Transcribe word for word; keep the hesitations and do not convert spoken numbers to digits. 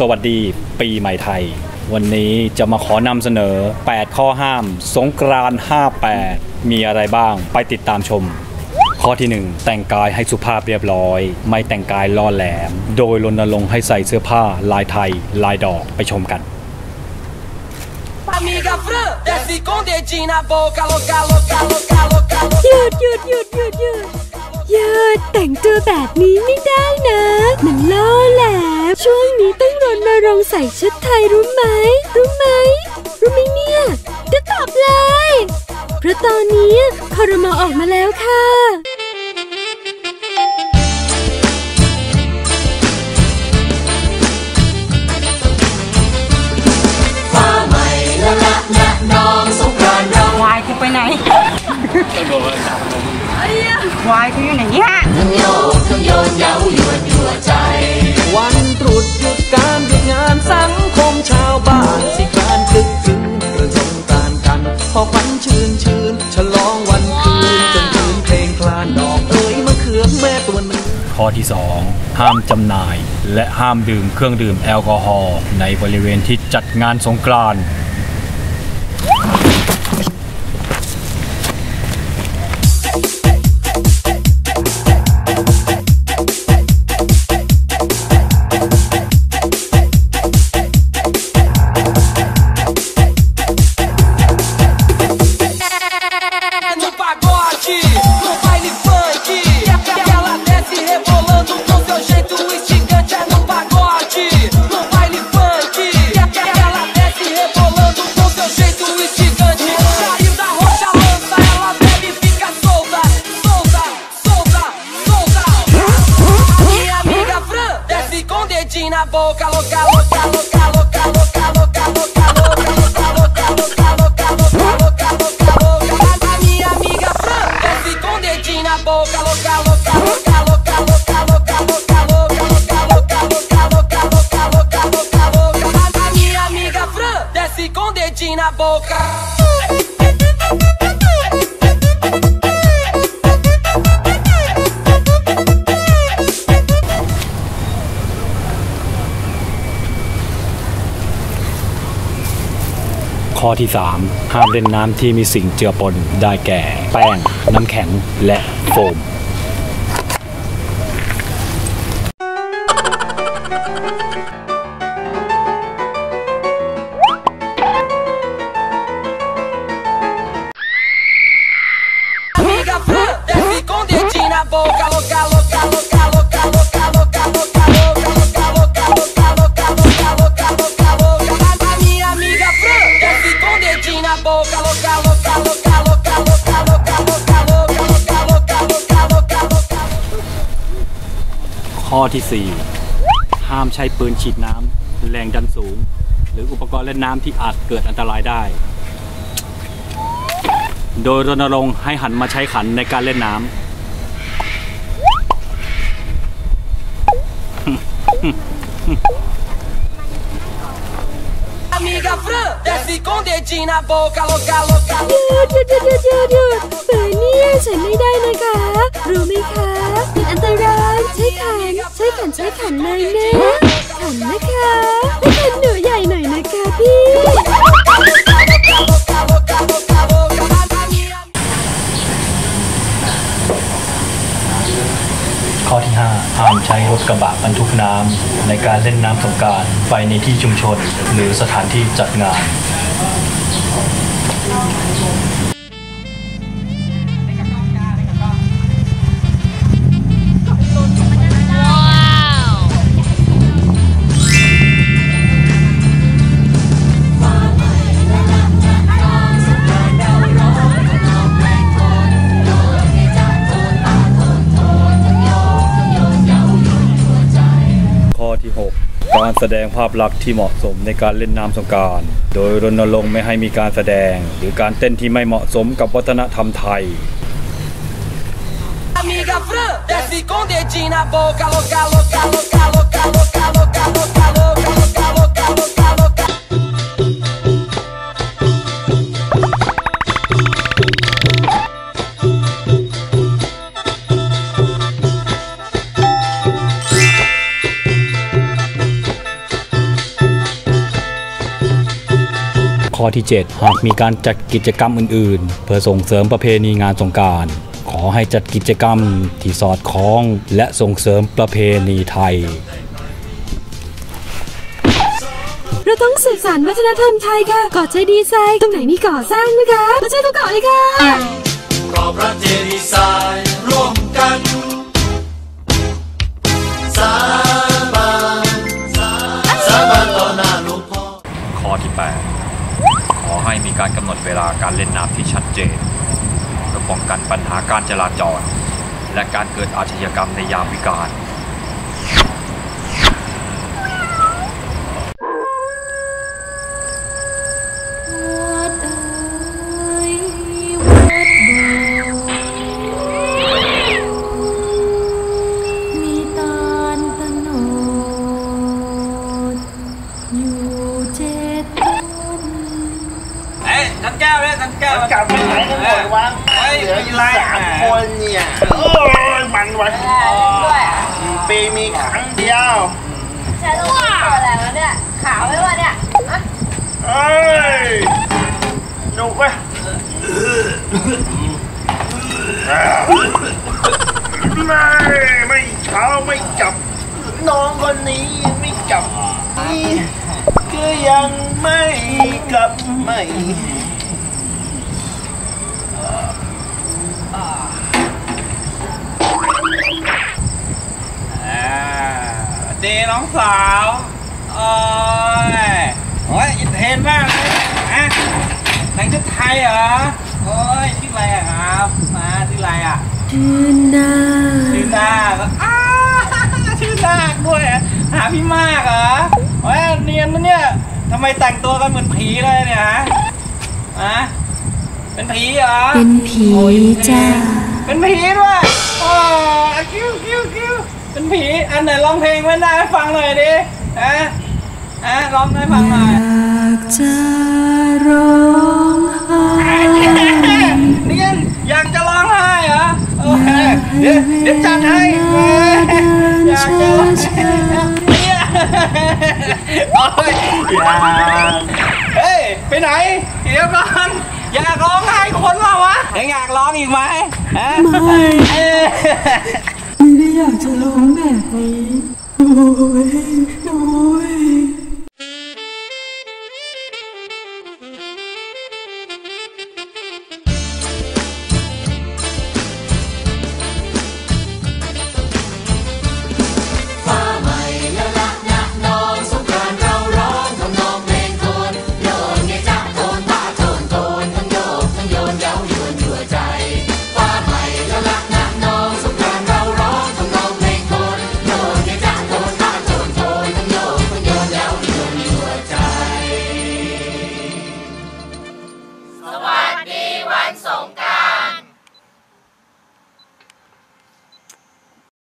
สวัสดีปีใหม่ไทยวันนี้จะมาขอนำเสนอแปดข้อห้ามสงกรานต์ห้าแปดมีอะไรบ้างไปติดตามชมข้อที่หนึ่งแต่งกายให้สุภาพเรียบร้อยไม่แต่งกายล่อแหลมโดยรณรงค์ให้ใส่เสื้อผ้าลายไทยลายดอกไปชมกันหยุดหยุดหยุดหยุดหยุดหยุดแต่งตัวแบบนี้ไม่ได้นะมันล่อแหลมช่วงนี้ต้องรณรงค์ใส่ชุดไทยรู้ไหมรู้ไหมรู้ไหมเนี่ยก็ตอบเลยเพราะตอนนี้ครม.ออกมาแล้วค่ะฟ้าใหม่ละละละน้องสงกรานต์เราวายกูไปไหนวายกูอยู่ไหนเนี่ยทั้งโยกทั้งโยนเย้ายวนยั่วใจวันตรุษหยุดการหยุดงานสังคมชาวบ้านสิการคึกคืนเรื่องสงกรานต์กันพอควันชื่นชื่นฉลองวันคืนจนคืนเพลงคลานดอกเอ๋ยมะเขือแม่ตัวหนึ่งข้อที่สองห้ามจำหน่ายและห้ามดื่มเครื่องดื่มแอลกอฮอล์ในบริเวณที่จัดงานสงกรานต์ na boca louca louca louca louca louca louca louca louca louca louca louca louca louca louca louca a minha amiga Fran desce com dedinho na boca louca louca louca louca louca louca louca louca louca louca louca louca louca louca louca a minha amiga Fran desce com dedinho na boca ข้อที่สามห้ามเล่นน้ำที่มีสิ่งเจือปนได้แก่แป้งน้ำแข็งและโฟมข้อที่สี่ห้ามใช้ปืนฉีดน้ำแรงดันสูงหรืออุปกรณ์เล่นน้ำที่อาจเกิดอันตรายได้โดยรณรงค์ให้หันมาใช้ขันในการเล่นน้ำหยุดหยุดหยุดหยุดเปิดเนี่ยใช้ไม่ได้นะคะรู้ไหมคะเป็นอันตรายใช้ขันใช้ขันใช้ขันเลยนะขันนะคะให้ขันหนูใหญ่หน่อยนะคะพี่ข้อที่ห้าห้ามใช้รถกระบะบรรทุกน้ำในการเล่นน้ำสงกรานต์ไปในที่ชุมชนหรือสถานที่จัดงานการแสดงภาพลักษณ์ที่เหมาะสมในการเล่นน้ำสงกรานต์โดยรณรงค์ไม่ให้มีการแสดงหรือการเต้นที่ไม่เหมาะสมกับวัฒนธรรมไทย Amiga Fran desce com dedinho na boca louca louca louca louca louca louca louca louca louca louca louca ขข้อที่ เจ็ด หากมีการจัดกิจกรรมอื่นๆเพื่อส่งเสริมประเพณีงานสงกรานต์ขอให้จัดกิจกรรมที่สอดคล้องและส่งเสริมประเพณีไทยเราต้องสืบสานวัฒนธรรมไทยค่ะก่อใจดีไซน์ตรงไหนมีก่อสร้างนะคะมาช่วยเขาก่อเลยค่ะก่อพระเจดีย์ทรายร่วมกันสาบานสาบานต่อหน้าหลวงพ่อข้อที่ แปด ขอให้มีการกำหนดเวลาการเล่นน้ำที่ชัดเจนเพื่อป้องกันปัญหาการจราจรและการเกิดอาชญากรรมในยามวิกาลทั้งแก้วเลยทั้งแก้วกลับไปไหนกันหมดวะเหลืออยู่สามคนเนี่ยโอ้ยมันวันปีมีครั้งเดียวฉันต้องตัวอะไรวะเนี่ยขาวไหมวะเนี่ยเอ้ยหนุกไหมไม่ไม่เช้าไม่จับน้องคนนี้ไม่จับนี่ก็ยังไม่กลับไม่ดีน้องสาวโอ้ยโอ้ยอินเทนมากเลยฮะแต่งชุดไทยเหรอโอ้ยชื่ออะไรอะครับมาชื่ออะไรอะชื่อนาชื่อนาอ้าชื่อนาด้วยหาพี่มากเหรอโอ้ยเนียนนะเนี่ยทำไมแต่งตัวกันเหมือนผีเลยเนี่ยฮะอะเป็นผีเหรอเป็นผีจ้าเป็นผีด้วยโอ้คิ้วคิ้วคิ้วเป็นผีอันไหนร้องเพลงไม่ได้ให้ฟังหน่อยดิอะอะร้องให้ฟังหน่อยอยากจะร้องไห้เนี่ยอยากจะร้องไห้เหรอโอเคเดี๋ยวเดี๋ยวจัดให้อยากจะร้องไห้เนี่ยโอ้ยอยากเฮ้ยไปไหนเดี๋ยวก่อนอยากร้องไห้คนเราวะยังอยากร้องอีกไหมไม่ไม่ได้อยากจะร้องแบบนี้โอ้ยโอ้ย